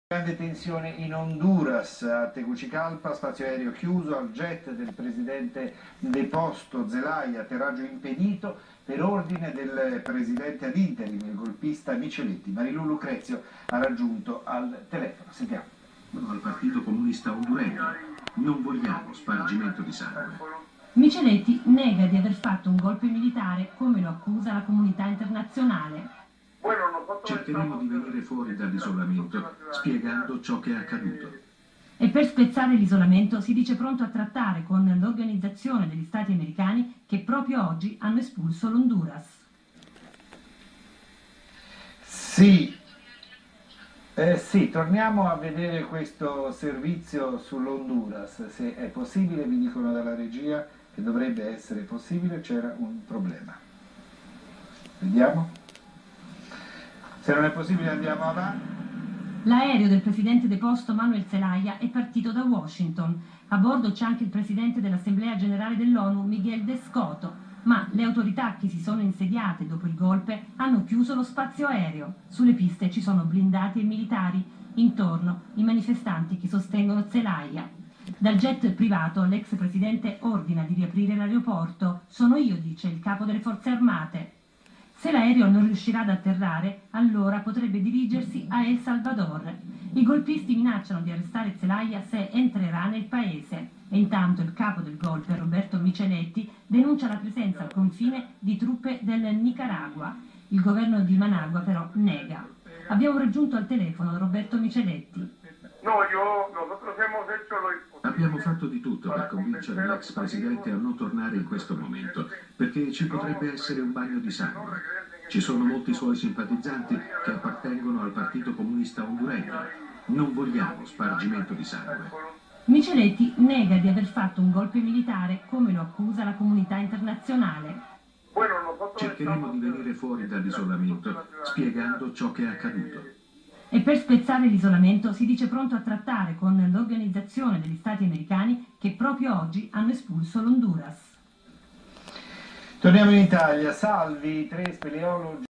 Grande tensione in Honduras, a Tegucigalpa, spazio aereo chiuso al jet del presidente deposto Zelaya, atterraggio impedito per ordine del presidente ad interim, il golpista Micheletti. Marilu Lucrezio ha raggiunto al telefono. Sentiamo. Al Partito Comunista Honduregno. Non vogliamo spargimento di sangue. Micheletti nega di aver fatto un golpe militare come lo accusa la comunità internazionale. Cercheremo di venire fuori dall'isolamento spiegando ciò che è accaduto. E per spezzare l'isolamento si dice pronto a trattare con l'Organizzazione degli Stati Americani che proprio oggi hanno espulso l'Honduras. Sì, torniamo a vedere questo servizio sull'Honduras. Se è possibile, mi dicono dalla regia che dovrebbe essere possibile, c'era un problema. Vediamo. Se non è possibile andiamo avanti. L'aereo del presidente deposto Manuel Zelaya è partito da Washington. A bordo c'è anche il presidente dell'Assemblea Generale dell'ONU, Miguel de Escoto, ma le autorità che si sono insediate dopo il golpe hanno chiuso lo spazio aereo. Sulle piste ci sono blindati e militari, intorno i manifestanti che sostengono Zelaya. Dal jet privato l'ex presidente ordina di riaprire l'aeroporto. Sono io, dice il capo delle forze armate. Se l'aereo non riuscirà ad atterrare, allora potrebbe dirigersi a El Salvador. I golpisti minacciano di arrestare Zelaya se entrerà nel paese. E intanto il capo del golpe, Roberto Micheletti, denuncia la presenza al confine di truppe del Nicaragua. Il governo di Managua però nega. Abbiamo raggiunto al telefono Roberto Micheletti. Abbiamo fatto di tutto per convincere l'ex presidente a non tornare in questo momento, perché ci potrebbe essere un bagno di sangue. Ci sono molti suoi simpatizzanti che appartengono al Partito Comunista Honduregno. Non vogliamo spargimento di sangue. Micheletti nega di aver fatto un golpe militare come lo accusa la comunità internazionale. Cercheremo di venire fuori dall'isolamento spiegando ciò che è accaduto. E per spezzare l'isolamento si dice pronto a trattare con l'Organizzazione degli Stati Americani che proprio oggi hanno espulso l'Honduras. Torniamo in Italia. Salvi, tre speleologi.